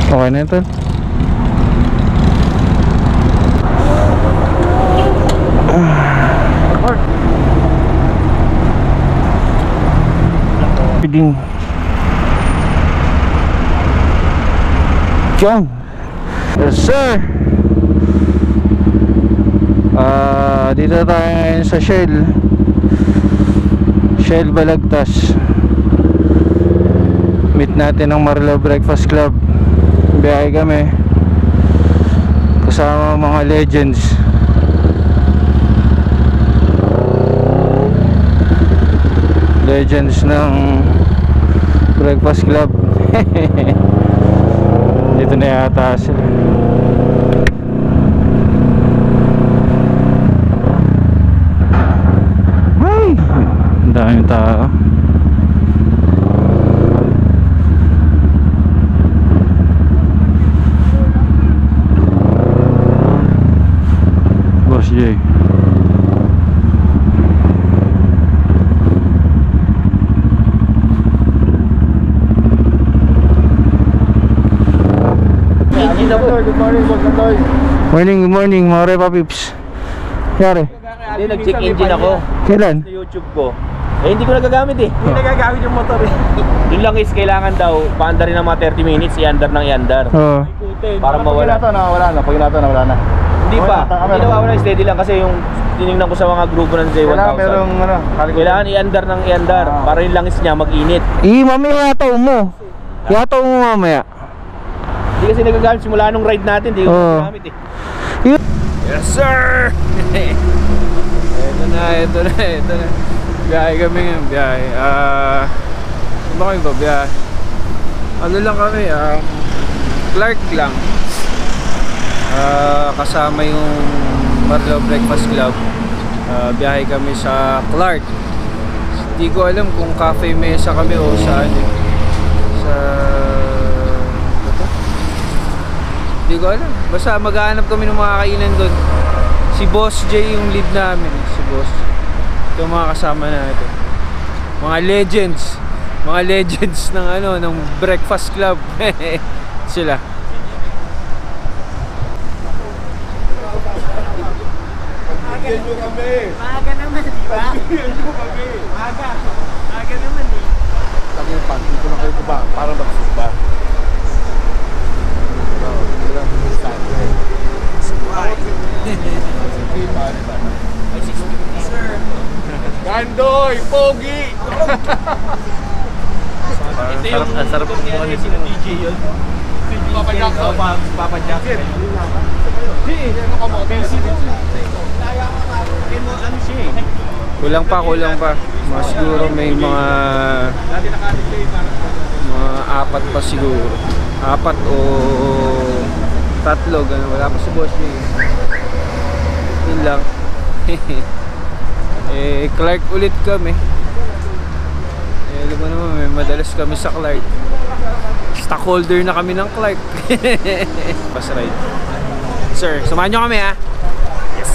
Okay na ito. Piding John. Yes sir. Dito tayo sa Shell Balagtas. Meet natin ang Marlo Breakfast Club. Biyahe kami kasama mga legends. Legends ng Breakfast Club. Dito na yata sila. Ay, ang daming tao. Boss J. Good morning, Good morning, mga Repa Pips. Yari? Hindi, nag-check engine ako. Kailan? Sa YouTube ko. Eh, hindi ko nagagamit eh. Hindi nagagamit yung motor eh. Yun lang is, kailangan daw, paanda rin ng mga 30 minutes, i-andar ng i-andar. Oo. Para mawala. Pag nawawala na. Hindi pa. Hindi nawawala, steady lang kasi yung tinignan ko sa mga grupo ng Z1000. Kailangan i-andar ng i-andar para yung langis niya mag-init. Mamaya yataw mo. Yataw mo mamaya. Hindi kasi nagagamit simula nung ride natin, hindi ko nagagamit eh. Yes sir! Ito na. Biyahe kami ngayon, biyahe. Ano kami ba biyahe? Ano lang kami, Clark lang. Kasama yung Marlo Breakfast Club. Biyahe kami sa Clark. Hindi ko alam kung Cafe Mesa kami o saan. Hindi ko alam. Basta maghahanap kami ng mga kainan doon. Si Boss J yung lead namin. Si Boss. Ito yung mga kasama natin. Mga legends. Mga legends ng ng Breakfast Club. Sila. Maaga naman, di ba? Maaga naman eh. Lagi yung pan, dito lang kayo ba? Para magsuba. Gandoy, pogi. Ito yung sarap ng mga DJ yun. Papa Jackson. Papa Jackson. Kulang pa. Siguro may mga 4 pa siguro. 4 o 3, gano'n. Wala pa si Boss J. Yun lang. Clark ulit kami. Alam mo naman, may madalas kami sa Clark. Stockholder na kami ng Clark. Bus ride. Sir, samahan nyo kami ha. Yes!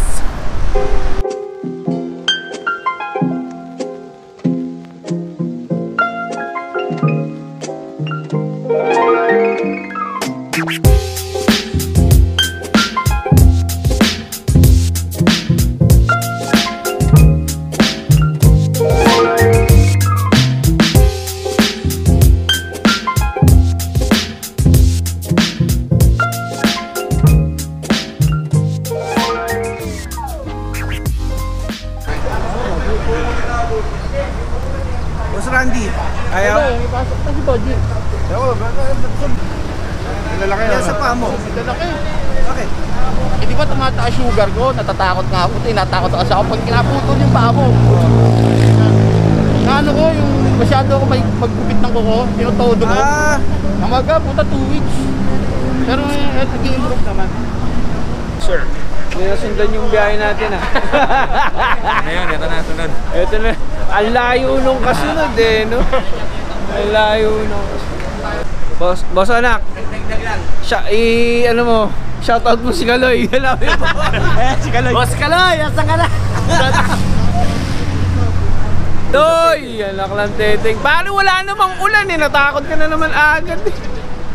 Boss Randy, ayaw? Ipasok na si Bodji. Lalaki Yan sa paa mo. Lalaki. Bakit? Eh di ba tumataas sugar ko? Natatakot nga ako. Natakot ako sa ako pag kinaputol yung paa mo. Ano ko, yung masyado ako magkupit ng kuko, tinutodo ko. Namaga, puta 2 weeks. Pero nag-i-improve naman. Sir, may nasundan yung biyahe natin ha. Ngayon, ito na sunod. Ito na. Ang layo nung kasunod eh, no? Ang layo nung kasunod. Boss anak. Ano mo? Shoutout mo si Kaloy. Si Kaloy. Boss Kaloy, asan ka na? Toy! Anak lang teteng. Paano wala namang ulan eh? Natakot ka na naman agad eh.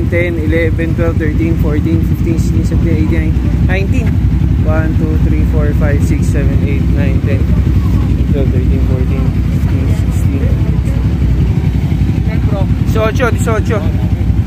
10, 11, 12, 13, 14, 15, 16, 17, 18, 19. 1, 2, 3, 4, 5, 6, 7, 8, 9, 10, 12, 13, 14, 15, 16. 18.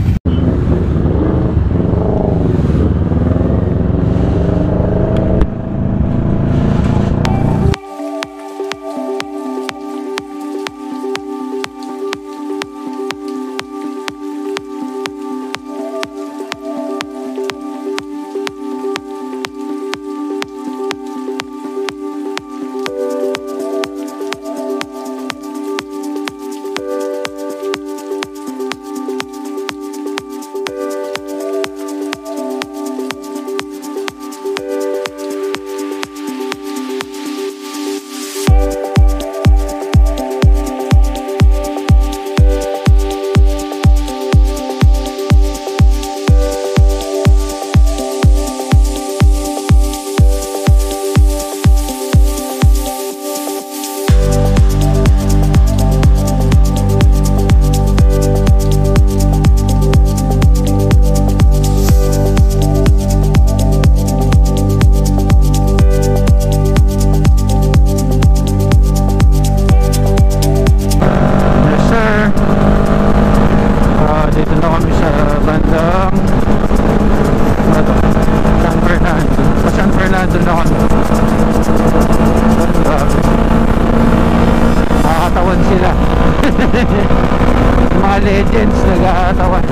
Mga legends nag-aatawan.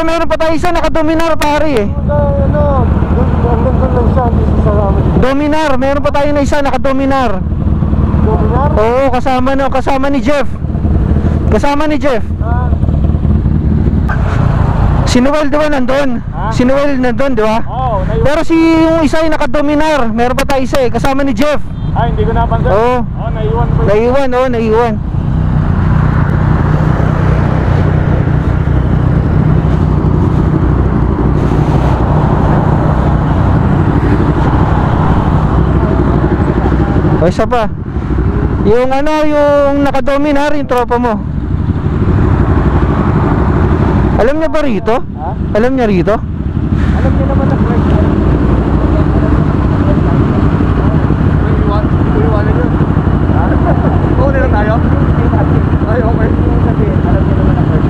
meron pa tayo isa naka-Dominar pare eh. Ano, hanggang doon lang siya, hindi sa salamat. Dominar, meron pa tayo na isa naka-Dominar. Dominar? Oo, kasama ni Jeff. Kasama ni Jeff. Si Noel di ba nandun? Si Noel nandun di ba? Oo, Pero si yung isa ay naka-Dominar. Meron pa tayo isa eh, kasama ni Jeff. hindi ko napansin. Oo. Naiwan ko. Naiwan. O isa pa. Yung yung naka-Dominar, yung tropa mo. Alam niya ba rito? Alam niya rito? Alam niyo naman na correct. Iwanan yun. Oo, nila tayo? Ay, okay. Alam niyo naman na correct.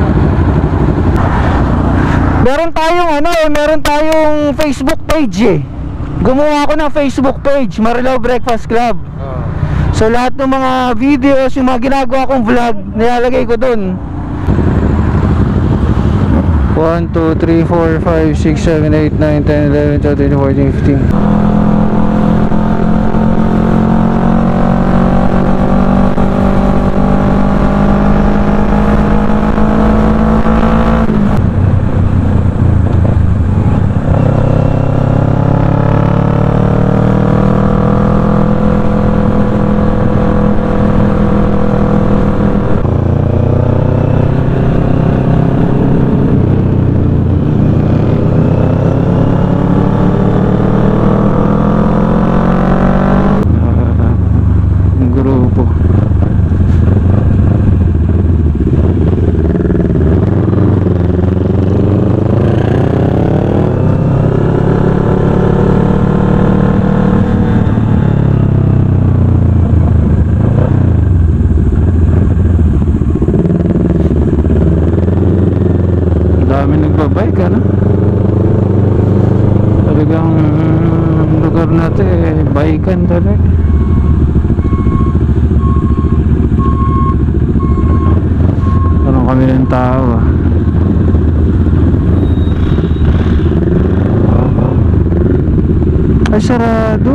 Meron tayong Facebook page eh. Gumawa ako ng Facebook page, Marilao Breakfast Club. So lahat ng mga videos, yung mga ginagawa kong vlog, nilalagay ko dun. 1, 2, 3, 4, 5, 6, 7, 8, 9, 10, 11, 12, 13, 14, 15. Nagbabike talagang lugar natin baikan talaga. Parang kami ng tao ay sarado.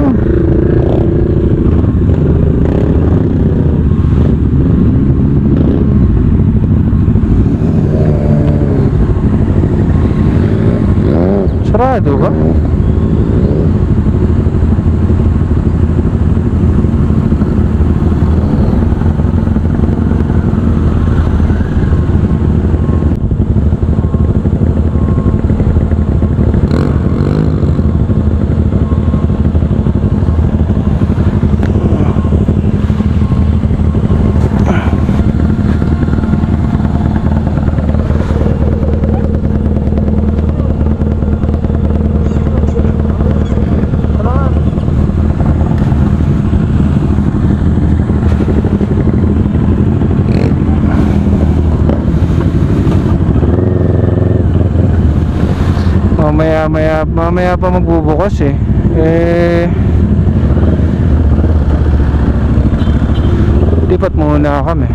Sarado ba? Mamaya pa magbubukas lipat muna kami.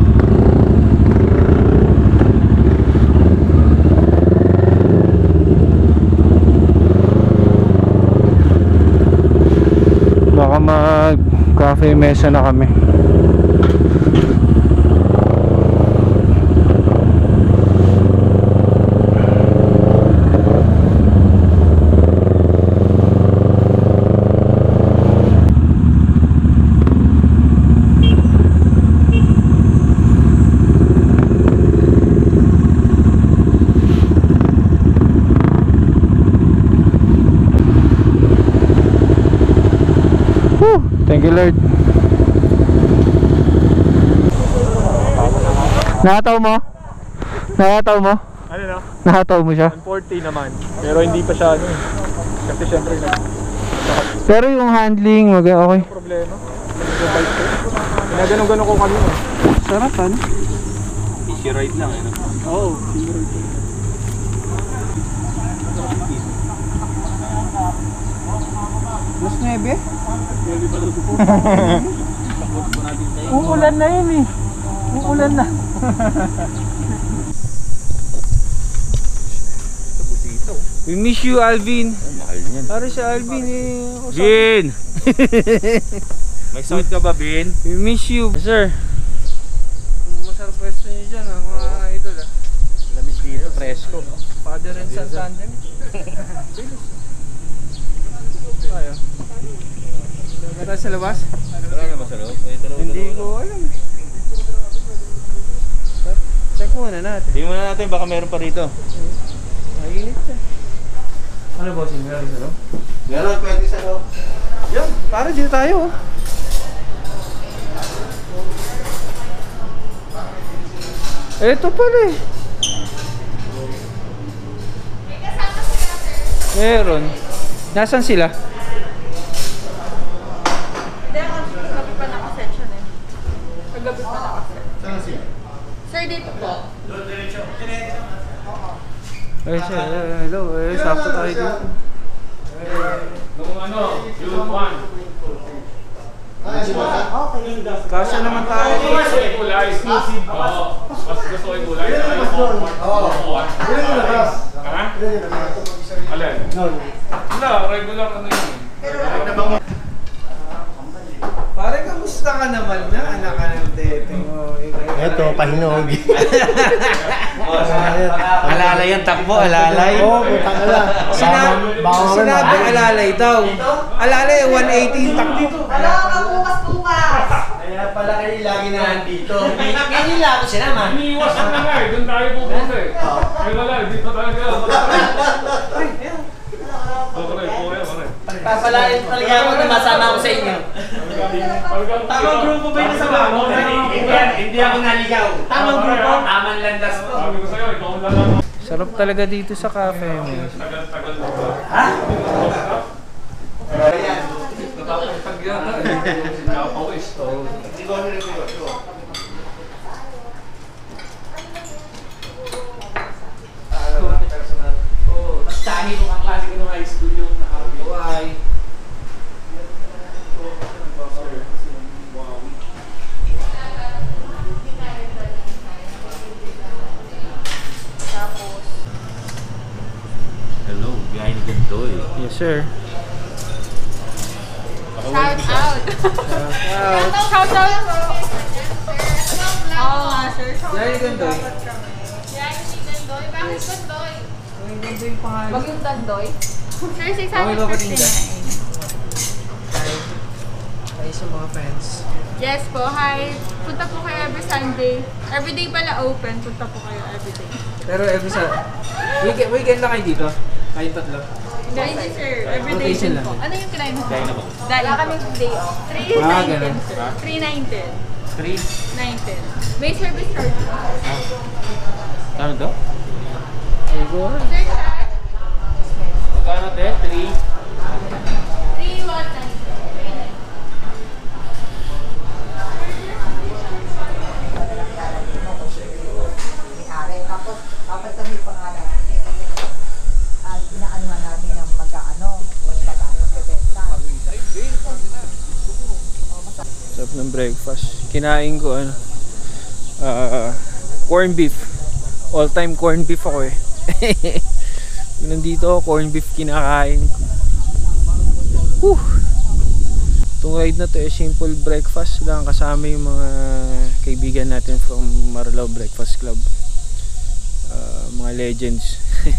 Baka mag cafe mesa na kami. Thank you Lord. Nakataw mo? Nakataw mo? Ano na? Nakataw mo siya? 140 naman. Pero hindi pa siya kasi syempre pero yung handling okay. Problema. Ganun ko kami. Sarap Easy ride lang Oo, easy ride. Mas 9? Uulan na yun Uulan na. We miss you, Alvin. Mahal niyan. Para si Alvin eh. Bin! May sakit ka ba, Bin? We miss you. Yes, sir. Masarap pwesto niyo dyan, mga idol. Lamis dito, presko. Father and son tandem. Tayo. Kaya sa labas? Wala na ba sa loob? Hindi ko alam. Check muna natin. Tingnan muna natin, baka meron pa rito. Mainit siya. Ano bossing? Meron sa loob? Meron, pwede sa loob. Yan, para dito tayo. Ito pala eh. Meron. Nasaan sila? Hindi, kagabi pa nakaset siya eh. Kagabi pa nakaset. Saan siya? Sir, dito po. Ay siya, hello. Sakto tayo dito. Kung ano, June 1. Kasya naman tayo. Kulay. Oo. Mas gusto ko yung kulay. Oo. Ha? Alin? Wala, regular ano yun. Pare, kamusta ka naman na? Anak ka ng tete mo. Eto, pahinog. Alalay ang takbo, alalay. Oo, putang ala. Sinabi alalay daw. Alalay, 180 takbo. Wala ka bukas-bukas! Kaya pala kayo lagi na nandito. Ngayon lang ako siya naman. Iniiwas na nga eh. Doon tayo pupunta eh. Ay wala, dito talaga. Pare. Papalain talaga ako na masama ako sa inyo. Tamang grupo ba yung nasama mo? Hindi ako naligaw. Tamang grupo, tamang landas ko. Sabi ko sa'yo, ikaw ang lalang. Sarap talaga dito sa cafe mo. Tagal mo ba? Ha? Napapagtag yan na eh. Napapawis to. Mas dami ko ang klase ko ng high school yung nakagawa. Hello, behind the Gandoy. Yes, sir. Shout out! Shout out! Oo nga, sir. Yan yung gandoy. Yan, si Dandoy. Bakit Dandoy? Yung gandoy yung pangalan. Wag yung Dandoy? Sir, Okay, papatinda. 659. Ay, sa mga fans. Yes po, hi. Punta po kayo every Sunday. Everyday pala open. Punta po kayo everyday. Pero every sa weekend lang kayo dito? Kayo tatlo? Hindi, sir. Everyday Rotation din lang. po. Ano yung kinain mo? Kaya na ba? Wala kaming day off. ganun. 3.19, sir. 3.19. 3? 19. May service charge. Ano to? Ay, go. Sir, chat. Magkano te? 3? 3.19. Tapos kami pangalan, inaanuhan namin ng magkaano, magbebenta. Sarap ng breakfast. Kinain ko corn beef. All time corn beef ako eh. Nandito ako, corn beef kinakain ko. Whew. Itong ride na to eh, simple breakfast lang kasama yung mga kaibigan natin from Marilao Breakfast Club. Mga legends.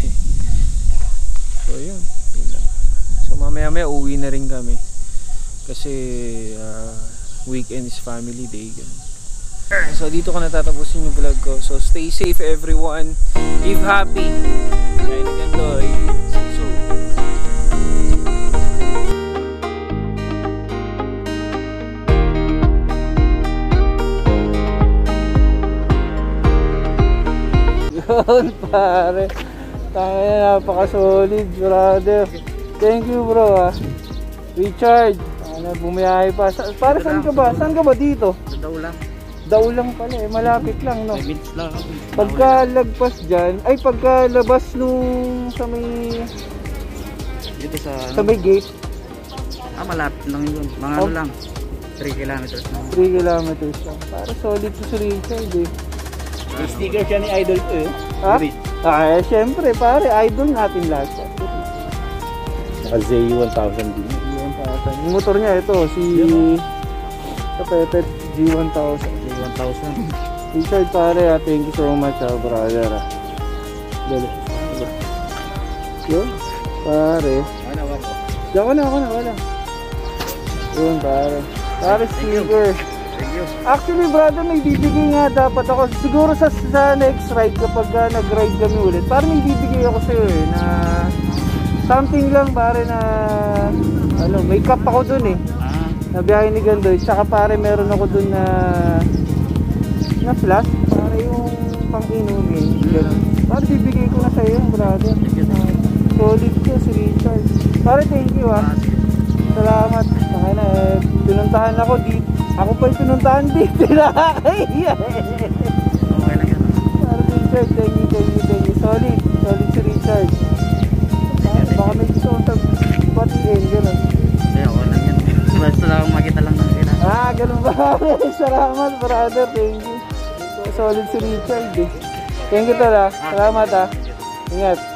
So yun lang. So mamaya uwi na rin kami kasi weekend is family day ganun. So dito ko natatapusin yung vlog ko. So stay safe everyone, live happy. Kaya Gandoy. See you soon. Yun pare, tangina, napaka-solid brother. Thank you bro Richard, bumiyahe pa. Para saan ka ba? Saan ka ba dito? Daw lang. Daw lang pala eh, malapit lang no. 5 minutes lang ako. Pagkalagpas dyan, ay pagkalabas nung sa may Dito sa may gate, malapit lang yun. Mga Oh. ano lang. 3 kilometers lang. 3 kilometers lang. Para solid to si Richard eh. May sticker siya ni Idol to eh. Ha? Syempre pare, idol natin lahat. Azay 1000 din. G1000. Yung motor niya ito, si Kapepet G1000. Richard pare, thank you so much brother. Dali. Yun, pare. Wala. Yun pare. Pare sticker. Actually brother, may bibigay nga dapat ako. Siguro sa next ride kapag nag-ride kami ulit. Parang may bibigay ako sa'yo na something lang pare na may cup ako dun na biyahe ni Gandoy. Tsaka pare meron ako dun na flash para yung pang-inumin. Pare bibigay ko na sa'yo brother. Solid ko si Richard. Pare thank you Salamat. Pinuntahan ako dito. Ako pa yung pinuntahan dito. Nakakaya. Okay lang yan. Pare Richard, thank you. Solid si Richard. Baka may gusto kong batiin, gano'n. Okay lang yan. Basta lang makita lang ng kita. Ganun ba? Salamat brother, thank you. Solid si Richard Thank you Salamat Ingat.